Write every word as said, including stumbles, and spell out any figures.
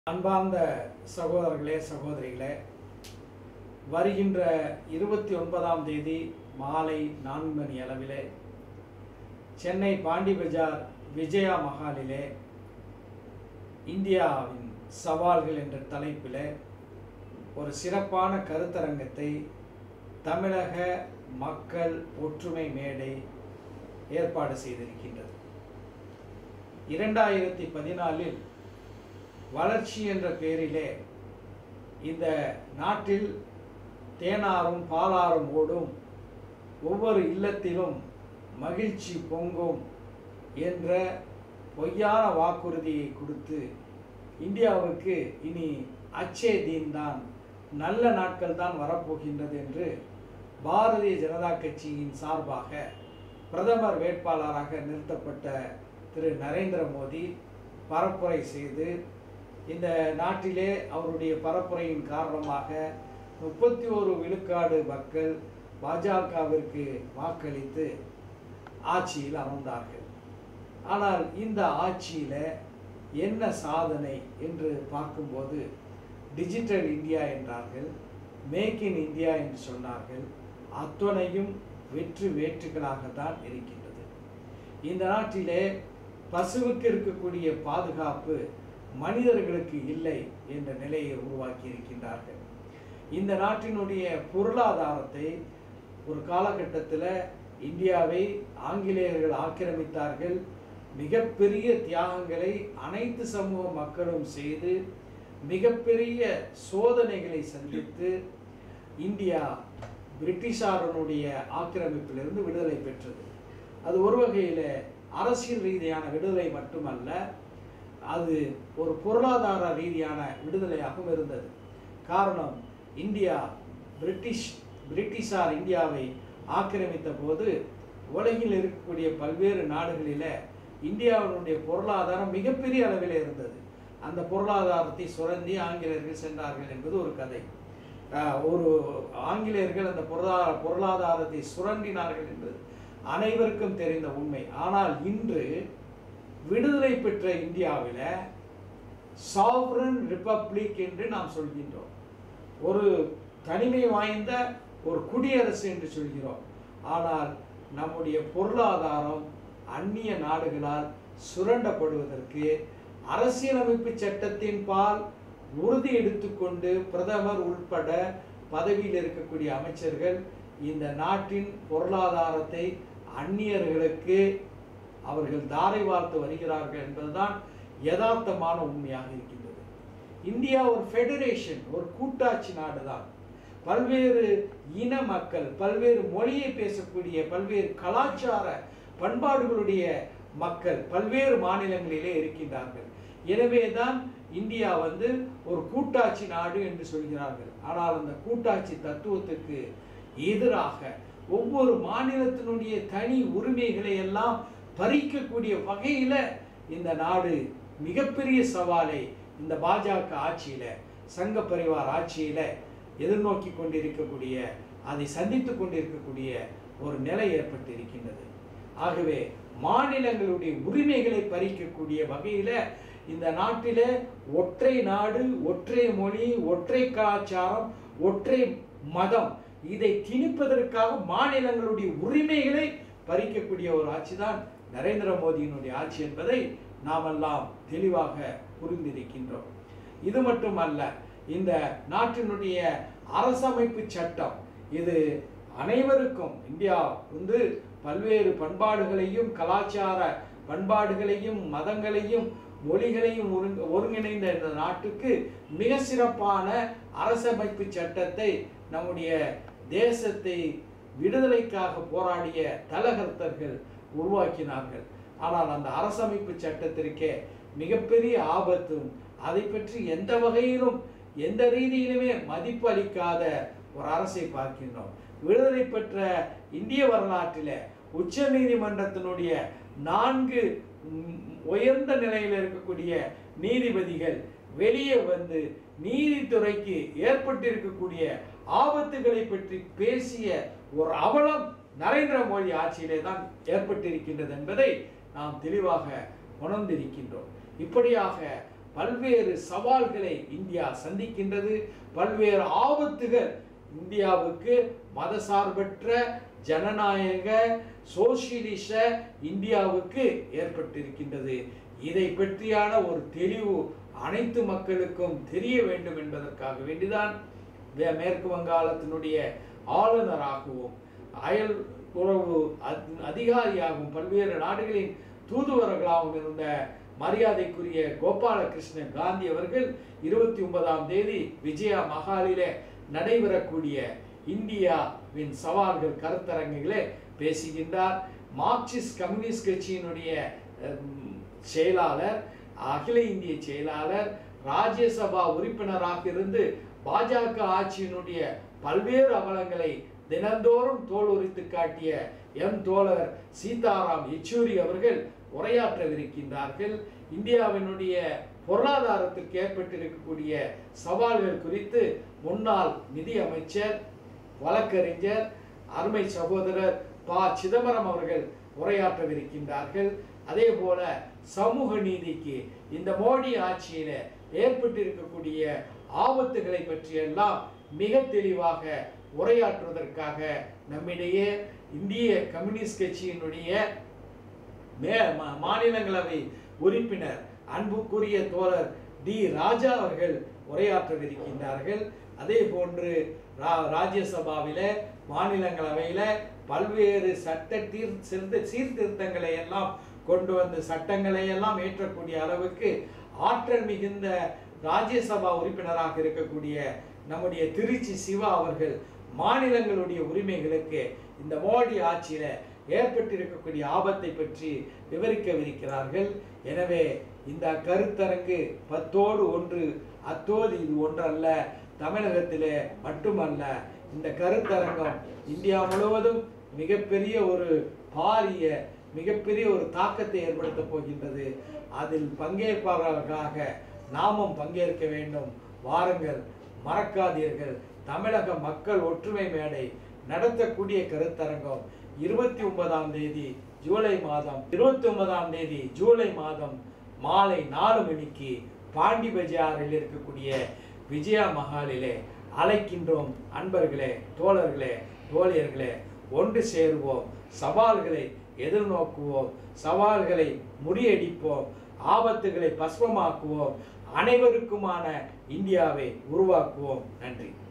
அன்பார்ந்த சகோதரர்களே சகோதரிகளே, வருகின்ற இருபத்தி ஒன்பதாம் தேதி மாலை நான்கு மணி அளவிலே சென்னை பாண்டி பஜார் விஜயா மஹாலிலே இந்தியாவின் சவால்கள் என்ற தலைப்பில் ஒரு சிறப்பான கருத்தரங்கத்தை தமிழக மக்கள் ஒற்றுமை மேடை ஏற்பாடு செய்திருக்கின்றது. இரண்டாயிரத்தி பதினாலில் வளர்ச்சி என்ற பெயரிலே இந்த நாட்டில் தேனாரும் பாலாரும் ஓடும், ஒவ்வொரு இல்லத்திலும் மகிழ்ச்சி பொங்கும் என்ற பொய்யான வாக்குறுதியை கொடுத்து இந்தியாவுக்கு இனி அச்சே தீன் தான், நல்ல நாட்கள் தான் வரப்போகின்றது என்று பாரதிய ஜனதா கட்சியின் சார்பாக பிரதமர் வேட்பாளராக நிறுத்தப்பட்ட திரு நரேந்திர மோடி பரப்புரை செய்து இந்த நாட்டிலே அவருடைய பரப்புரையின் காரணமாக முப்பத்தி ஒரு விழுக்காடு மக்கள் பாஜகவிற்கு வாக்களித்து ஆட்சியில் அமர்ந்தார்கள். ஆனால் இந்த ஆட்சியில் என்ன சாதனை என்று பார்க்கும்போது டிஜிட்டல் இந்தியா என்றார்கள், மேக் இன் இந்தியா என்று சொன்னார்கள். அத்துணையும் வெற்று வேற்றுகளாகத்தான் இருக்கின்றது. இந்த நாட்டிலே பசுவுக்கு இருக்கக்கூடிய பாதுகாப்பு மனிதர்களுக்கு இல்லை என்ற நிலையை உருவாக்கி இருக்கின்றார்கள். இந்த நாட்டினுடைய பொருளாதாரத்தை ஒரு காலகட்டத்தில் இந்தியாவை ஆங்கிலேயர்கள் ஆக்கிரமித்தார்கள். மிகப்பெரிய தியாகங்களை அனைத்து சமூக மக்களும் செய்து மிகப்பெரிய சோதனைகளை சந்தித்து இந்தியா பிரிட்டிஷாரனுடைய ஆக்கிரமிப்பிலிருந்து விடுதலை பெற்றது. அது ஒரு வகையில் அரசியல் ரீதியான விடுதலை மட்டுமல்ல, அது ஒரு பொருளாதார ரீதியான விடுதலையாகவும் இருந்தது. காரணம், இந்தியா பிரிட்டிஷ் பிரிட்டிஷார் இந்தியாவை ஆக்கிரமித்த போது உலகில் இருக்கக்கூடிய பல்வேறு நாடுகளில் இந்தியாவினுடைய பொருளாதாரம் மிகப்பெரிய அளவில் இருந்தது. அந்த பொருளாதாரத்தை சுரண்டி ஆங்கிலேயர்கள் சென்றார்கள் என்பது ஒரு கதை. ஒரு ஆங்கிலேயர்கள் அந்த பொருளாதார பொருளாதாரத்தை சுரண்டினார்கள் என்பது அனைவருக்கும் தெரிந்த உண்மை. ஆனால் இன்று விடுதலை பெற்ற இந்தியாவில் சாவரன் ரிப்பப்ளிக் என்று நாம் சொல்கின்றோம். ஒரு தனிமை வாய்ந்த ஒரு குடியரசு என்று சொல்கிறோம். ஆனால் நம்முடைய பொருளாதாரம் அந்நிய நாடுகளால் சுரண்டப்படுவதற்கு அரசியலமைப்பு சட்டத்தின் பால் உறுதி எடுத்துக்கொண்டு பிரதமர் உட்பட பதவியில் இருக்கக்கூடிய அமைச்சர்கள் இந்த நாட்டின் பொருளாதாரத்தை அந்நியர்களுக்கு அவர்கள் தாரை வார்த்து வருகிறார்கள் என்பதுதான் யதார்த்தமான உண்மையாக இருக்கின்றது. இந்தியா ஒரு ஃபெடரேஷன், ஒரு கூட்டாட்சி நாடு தான். பல்வேறு இன மக்கள், பல்வேறு மொழியை பேசக்கூடிய, பல்வேறு கலாச்சார பண்பாடுகளுடைய மக்கள் பல்வேறு மாநிலங்களிலே இருக்கின்றார்கள். எனவே தான் இந்தியா வந்து ஒரு கூட்டாட்சி நாடு என்று சொல்கிறார்கள். ஆனால் அந்த கூட்டாட்சி தத்துவத்துக்கு எதிராக ஒவ்வொரு மாநிலத்தினுடைய தனி உரிமைகளை எல்லாம் பறிக்கக்கூடிய வகையில் இந்த நாடு மிகப்பெரிய சவாலை இந்த பாஜக ஆட்சியில், சங்க பரிவார் ஆட்சியில் எதிர்நோக்கி கொண்டிருக்கக்கூடிய, அதை சந்தித்து கொண்டிருக்கக்கூடிய ஒரு நிலை ஏற்பட்டு இருக்கின்றது. ஆகவே மாநிலங்களுடைய உரிமைகளை பறிக்கக்கூடிய வகையில் இந்த நாட்டில் ஒற்றை நாடு, ஒற்றை மொழி, ஒற்றை கலாச்சாரம், ஒற்றை மதம், இதை திணிப்பதற்காக மாநிலங்களுடைய உரிமைகளை பறிக்கக்கூடிய ஒரு ஆட்சி தான் நரேந்திர மோடியினுடைய ஆட்சி என்பதை நாமெல்லாம் தெளிவாக புரிந்திருக்கின்றோம். இது மட்டுமல்ல, இந்த நாட்டினுடைய அரசமைப்பு சட்டம் இது அனைவருக்கும், இந்தியா வந்து பல்வேறு பண்பாடுகளையும் கலாச்சார பண்பாடுகளையும் மதங்களையும் மொழிகளையும் ஒருங்க ஒருங்கிணைந்த இந்த நாட்டுக்கு மிக சிறப்பான அரசமைப்பு சட்டத்தை நம்முடைய தேசத்தை விடுதலைக்காக போராடிய தலகர்த்தர்கள் உருவாக்கினார்கள். ஆனால் அந்த அரசமைப்பு சட்டத்திற்கே மிகப்பெரிய ஆபத்தும், அதை பற்றி எந்த வகையிலும் எந்த ரீதியிலுமே மதிப்பு அளிக்காத ஒரு அரசை பார்க்கின்றோம். விடுதலை பெற்ற இந்திய வரலாற்றில் உச்ச நீதிமன்றத்தினுடைய நான்கு உயர்ந்த நிலையில் இருக்கக்கூடிய நீதிபதிகள் வெளியே வந்து நீதித்துறைக்கு ஏற்பட்டிருக்கக்கூடிய ஆபத்துகளை பற்றி பேசிய ஒரு அவலம் நரேந்திர மோடி ஆட்சியிலே தான் ஏற்பட்டிருக்கின்றது என்பதை நாம் தெளிவாக உணர்ந்திருக்கின்றோம். இப்படியாக பல்வேறு சவால்களை இந்தியா சந்திக்கின்றது. பல்வேறு ஆபத்துகள் இந்தியாவுக்கு மதசார்பற்ற ஜனநாயக சோசியலிச இந்தியாவுக்கு ஏற்பட்டிருக்கின்றது. இதை பற்றியான ஒரு தெளிவு அனைத்து மக்களுக்கும் தெரிய வேண்டும் என்பதற்காக வேண்டிதான் மேற்கு வங்காளத்தினுடைய ஆளுநராகவும் அயல் உறவு அதிகாரியாகவும் பல்வேறு நாடுகளின் தூதுவர்களாகவும் இருந்த மரியாதைக்குரிய கோபாலகிருஷ்ண காந்தி அவர்கள் இருபத்தி ஒன்பதாம் தேதி விஜயா மஹாலிலே நடைபெறக்கூடிய இந்தியாவின் சவால்கள் கருத்தரங்குகளே பேசுகின்றார். மார்க்சிஸ்ட் கம்யூனிஸ்ட் கட்சியினுடைய செயலாளர், அகில இந்திய செயலாளர், ராஜ்யசபா உறுப்பினராக இருந்து பாஜக ஆட்சியினுடைய பல்வேறு அவலங்களை தினந்தோறும் தோல் உரித்து காட்டிய எம் தோழர் சீதாராம் யெச்சூரி அவர்கள் உரையாற்றவிருக்கின்றார்கள். இந்தியாவினுடைய பொருளாதாரத்திற்கு ஏற்பட்டிருக்கக்கூடிய சவால்கள் குறித்து முன்னாள் நிதி அமைச்சர், வழக்கறிஞர், அருமை சகோதரர் ப சிதம்பரம் அவர்கள் உரையாற்றவிருக்கின்றார்கள். அதே போல சமூக நீதிக்கு இந்த மோடி ஆட்சியில ஏற்பட்டிருக்கக்கூடிய ஆபத்துகளை பற்றியெல்லாம் மிக தெளிவாக உரையாற்றுவதற்காக நம்மிடையே இந்திய கம்யூனிஸ்ட் கட்சியினுடைய மே மாநிலங்களவை உறுப்பினர் அன்புக்குரிய தோழர் டி ராஜா அவர்கள் உரையாற்றவிருக்கின்றார்கள். அதே போன்று ராஜ்யசபாவில மாநிலங்களவையில பல்வேறு சட்ட தீர் சீர்திருத்தங்களை எல்லாம் கொண்டு வந்து சட்டங்களை எல்லாம் ஏற்றக்கூடிய அளவுக்கு ஆற்றல் மிகுந்த ராஜ்யசபா உறுப்பினராக இருக்கக்கூடிய நம்முடைய திருச்சி சிவா அவர்கள் மாநிலங்களுடைய உரிமைகளுக்கு இந்த மோடி ஆட்சியில ஏற்பட்டிருக்கக்கூடிய ஆபத்தை பற்றி விவரிக்கவிருக்கிறார்கள். எனவே இந்த கருத்தரங்கு பத்தோடு ஒன்று, அத்தோடு இது ஒன்றல்ல, தமிழகத்திலே மட்டுமல்ல, இந்த கருத்தரங்கம் இந்தியா முழுவதும் மிகப்பெரிய ஒரு பாரிய மிகப்பெரிய ஒரு தாக்கத்தை ஏற்படுத்த போகின்றது. அதில் பங்கேற்பாளர்களாக நாமும் பங்கேற்க வேண்டும். வாருங்கள், மறக்காதீர்கள். தமிழக மக்கள் ஒற்றுமை மேடை நடத்தக்கூடிய கருத்தரங்கம் இருபத்தி ஒன்பதாம் தேதி ஜூலை மாதம் இருபத்தி ஒன்பதாம் தேதி ஜூலை மாதம் மாலை நாலு மணிக்கு பாண்டி பஜாரில் இருக்கக்கூடிய விஜயா மஹாலிலே அழைக்கின்றோம். அன்பர்களே, தோழர்களே, தோழியர்களே, ஒன்று சேருவோம், சவால்களை எதிர்நோக்குவோம், சவால்களை முறியடிப்போம், ஆபத்துகளை பஸ்வமாக்குவோம், அனைவருக்குமான இந்தியாவை உருவாக்குவோம். நன்றி.